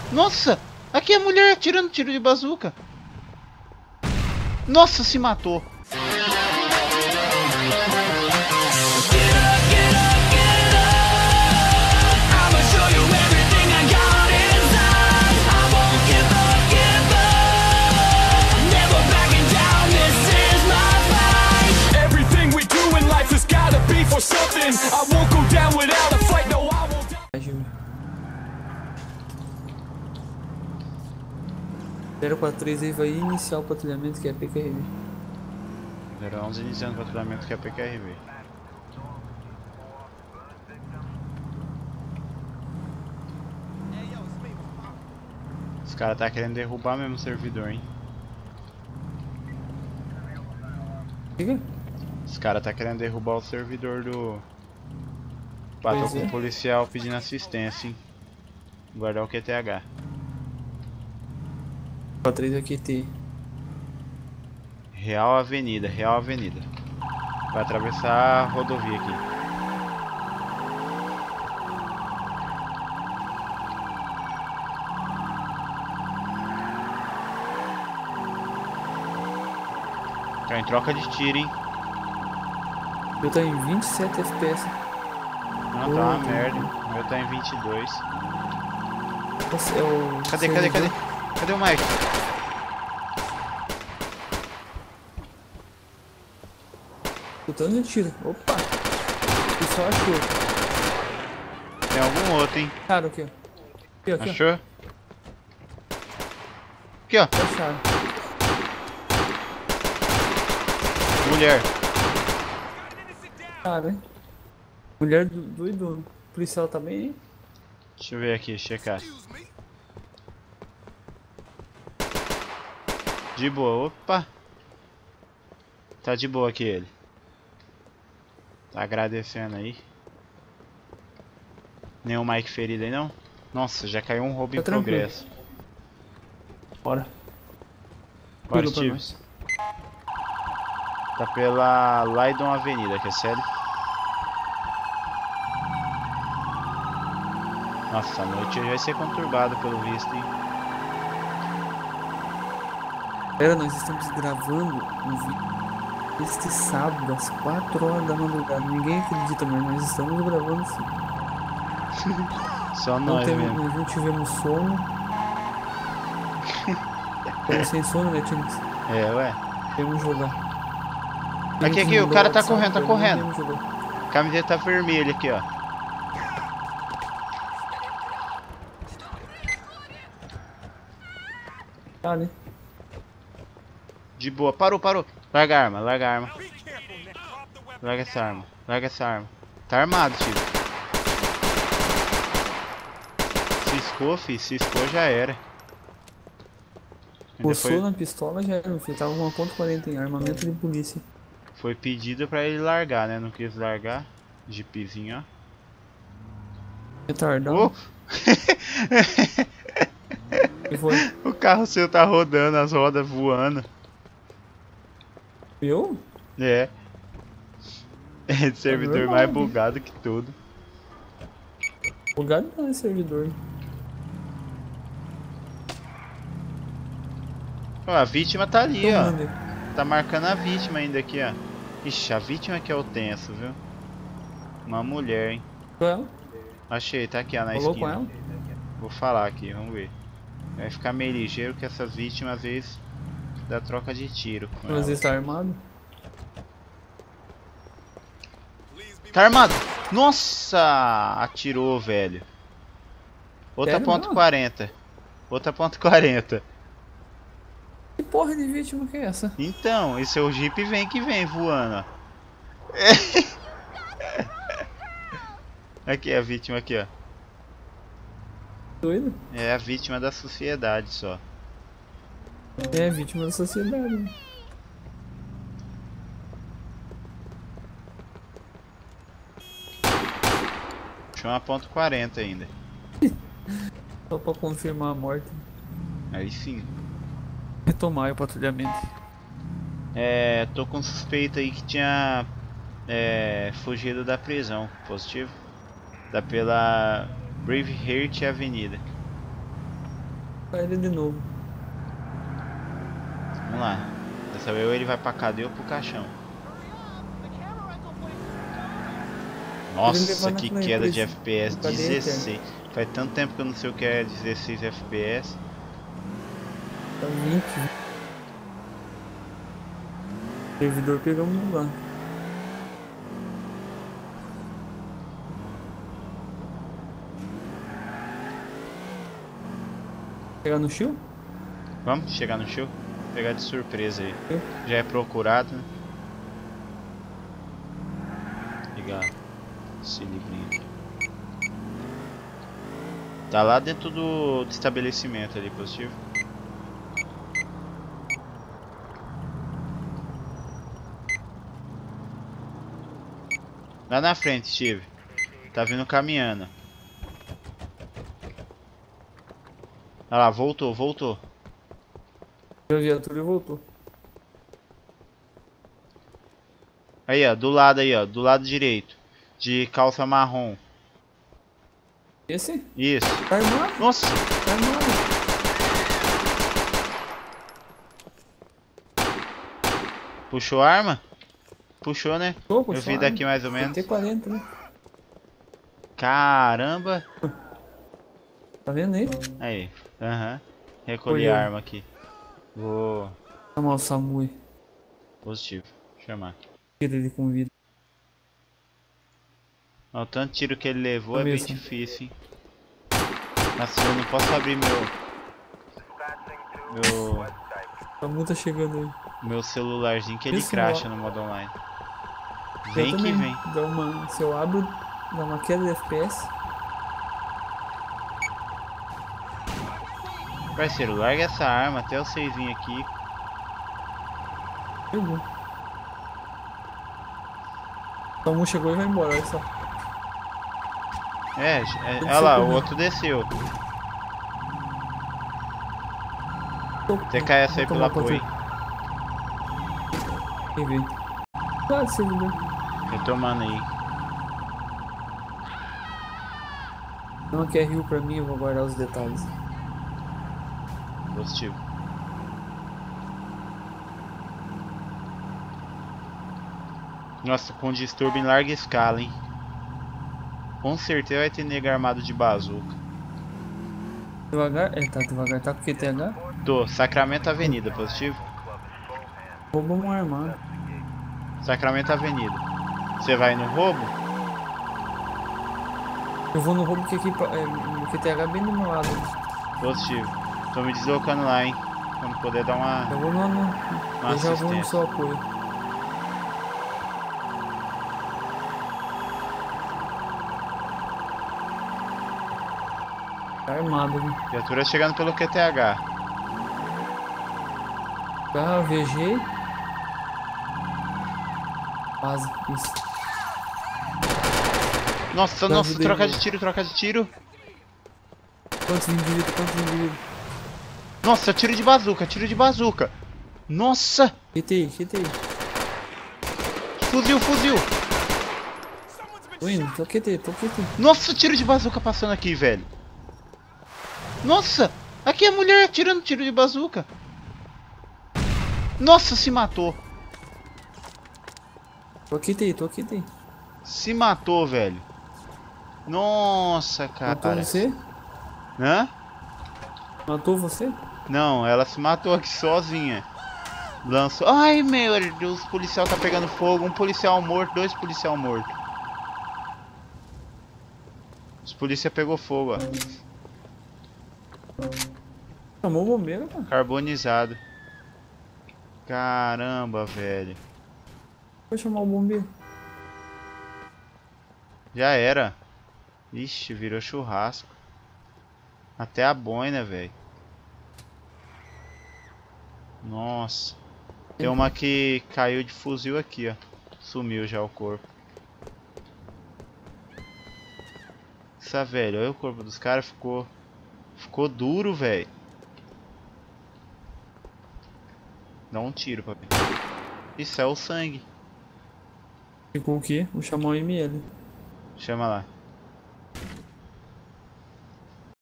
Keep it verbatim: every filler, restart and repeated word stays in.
Nossa! Aqui a mulher atirando tiro de bazuca. Nossa, se matou. zero quatro três aí vai iniciar o patrulhamento que é P Q R V. zero onze iniciando o patrulhamento que é P Q R V. Os caras tá querendo derrubar mesmo o servidor, hein? Que? Os caras tá querendo derrubar o servidor do... Bateu com o policial pedindo assistência, hein? Guardar o Q T H. quatro três aqui T. Real Avenida, Real Avenida. Vai atravessar a rodovia aqui. Tá em troca de tiro, hein? Eu tô em vinte e sete F P S. Não, tá uma merda. O meu tá em vinte e dois. Esse é o... Cadê, cadê, cadê? Cadê o Mike? Escutando de tiro. Opa! E só achou. Tem algum outro, hein? Cara, aqui, ó. Aqui, aqui, achou? Ó. Aqui, ó. Acharam. Mulher. Cara, hein? Mulher do, doido. O policial tá bem, hein? Deixa eu ver aqui, checar. De boa, opa. Tá de boa aqui ele. Tá agradecendo aí. Nenhum Mike ferido aí não? Nossa, já caiu um roubo tá em tranquilo. Progresso. Bora. Bora, Steve. Tá pela Lydon Avenida, que é sério? Nossa, a noite vai ser conturbada pelo visto, hein? Pera, nós estamos gravando um vídeo este sábado às quatro horas da madrugada. Ninguém acredita, mas nós estamos gravando sim. Só não nós temos, mesmo. Nós não tivemos sono. Estamos sem sono, né, Tinix? É, ué. Temos jogar. Aqui, aqui, o cara tá correndo, tá correndo. Camiseta vermelha aqui, ó. Tá, né? De boa, parou, parou. Larga a arma, larga a arma. Larga essa arma, larga essa arma. Tá armado, tio. Ciscou, fi, ciscou já era. Coçou foi... na pistola já era, filho. Tava uma ponto quarenta em armamento de polícia. Foi pedido pra ele largar, né? Não quis largar. Jeepzinho, ó. Retardado. Oh! Que foi? O carro seu tá rodando, as rodas voando. Eu? É. É de servidor é mais bugado que tudo. Bugado não é servidor. Ó, a vítima tá ali, ó. Manda. Tá marcando a vítima ainda aqui, ó. Ixi, a vítima que é o tenso, viu? Uma mulher, hein? Com ela? Achei, tá aqui, ó, na Falou esquina. Com ela? Vou falar aqui, vamos ver. Vai ficar meio ligeiro que essas vítimas às vezes dá troca de tiro. Mas está armado? Tá armado! Nossa! Atirou, velho. Outra Sério, ponto não? quarenta. Outra ponto quarenta. Que porra de vítima que é essa? Então, esse é o Jeep vem que vem voando, ó. Aqui a vítima aqui, ó. Doido? É a vítima da sociedade só. É vítima da sociedade. Tinha uma ponto quarenta ainda. Só pra confirmar a morte. Aí sim. Retomar o patrulhamento. É, tô com suspeita aí que tinha é, fugido da prisão. Positivo. Da pela Braveheart Avenida. Vai ele de novo. Vamos lá. Dessa vez ou ele vai pra cadeia ou pro caixão. Nossa, levar que na queda de preso. F P S. Cadeia dezesseis. Faz tanto tempo que eu não sei o que é dezesseis F P S. Tá vinte. Servidor pegamos lá. Pegar no shield? Vamos chegar no show? Pegar de surpresa aí. Eu? Já é procurado, né? Pegar esse livrinho aqui. Tá lá dentro do, do estabelecimento ali, positivo. Lá na frente, Steve. Tá vindo caminhando. Olha lá, voltou, voltou. A viatura e voltou. Aí, ó, do lado aí, ó, do lado direito. De calça marrom. Esse? Isso. Tá armado? Nossa! Tá armado. Puxou a arma? Puxou, né? Tô, Eu puxou vi a daqui arma. mais ou menos. T quarenta, né? Caramba! Tá vendo aí? Aí, aham. Recolhi Olhou. a arma aqui. Vou. Chamar o Samui. Positivo. Chamar. Tira ele com vida. Ó, o tanto de tiro que ele levou é bem Cabeça. difícil, hein? Nossa, eu não posso abrir meu. Meu. A multa chegando aí. Meu celularzinho que ele Isso, cracha ó. no modo online. Eu Vem que também. vem. Dá uma... Se eu abro, dá uma queda de F P S. Parceiro, larga essa arma até vocês virem aqui. Pegou. Então um chegou e vai embora, olha só. É, é Ele olha lá, o correndo. outro desceu. Tô- Até cai essa aí vou pelo tomar apoio. conta. Quem vem? Claro, servidor. Retomando aí. Dá uma Q R U pra mim, eu vou guardar os detalhes. Positivo. Nossa, com distúrbio em larga escala, hein? Com certeza vai ter nego armado de bazuca. Devagar? É, tá devagar. Tá com Q T H? Tô, Sacramento Avenida, positivo? Roubou um armado. Sacramento Avenida. Você vai no roubo? Eu vou no roubo que aqui é, o Q T H bem do meu lado. Positivo. Tô me deslocando lá, hein? Quando puder dar uma, Eu vou no. no uma eu já vou no assistência. seu apoio. Tá armado, viu? Viatura chegando pelo Q T H. Tá, V G. Base, isso. Nossa, Dá nossa, ajuda aí, troca meu. de tiro, troca de tiro. Quantos indivíduos? Quantos indivíduos? Nossa, tiro de bazuca, tiro de bazuca. Nossa, Q T I, Q T I. fuzil, fuzil. Tô indo, tô Q T I, tô Q T I. Nossa, tiro de bazuca passando aqui, velho. Nossa, aqui a mulher atirando tiro de bazuca. Nossa, se matou. Tô Q T I, tô Q T I. Se matou, velho. Nossa, Matou cara. você? Hã? Matou você? Não, ela se matou aqui sozinha. Lançou. Ai, meu Deus, os policial tá pegando fogo. Um policial morto, dois policial morto. Os polícia pegou fogo, ó. Chamou o bombeiro, cara. Carbonizado. Caramba, velho. Foi chamar o bombeiro. Já era. Ixi, virou churrasco. Até a boina, velho. Nossa. Tem uma que caiu de fuzil aqui, ó. Sumiu já o corpo. Essa, velho, olha o corpo dos caras, ficou... Ficou duro, velho. Dá um tiro pra mim. Isso é o sangue. Ficou o quê? Vou chamar o M L. Chama lá.